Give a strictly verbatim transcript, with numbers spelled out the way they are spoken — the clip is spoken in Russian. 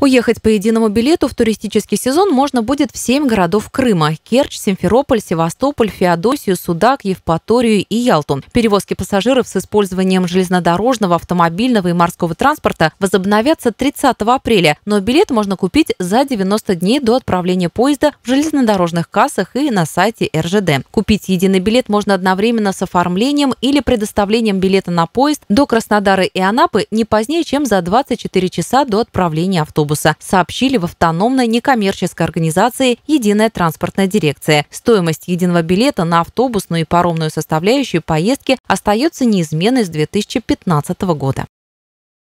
Уехать по единому билету в туристический сезон можно будет в семь городов Крыма: Керчь, Симферополь, Севастополь, Феодосию, Судак, Евпаторию и Ялту. Перевозки пассажиров с использованием железнодорожного, автомобильного и морского транспорта возобновятся тридцатого апреля, но билет можно купить за девяносто дней до отправления поезда в железнодорожных кассах и на сайте эр жэ дэ. Купить единый билет можно одновременно с оформлением или предоставлением билета на поезд до Краснодара и Анапы не позднее, чем за двадцать четыре часа до отправления автобуса, сообщили в автономной некоммерческой организации «Единая транспортная дирекция». Стоимость единого билета на автобусную и паромную составляющую поездки остается неизменной с две тысячи пятнадцатого года.